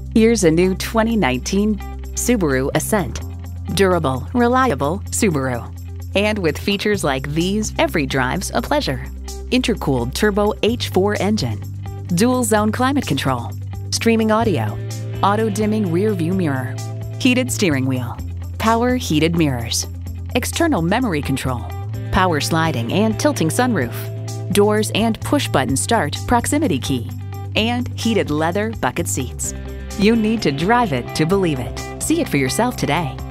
Here's a new 2019 Subaru Ascent. Durable, reliable Subaru. And with features like these, every drive's a pleasure. Intercooled turbo H4 engine, dual zone climate control, streaming audio, auto dimming rear view mirror, heated steering wheel, power heated mirrors, external memory control, power sliding and tilting sunroof, doors and push button start proximity key, and heated leather bucket seats. You need to drive it to believe it. See it for yourself today.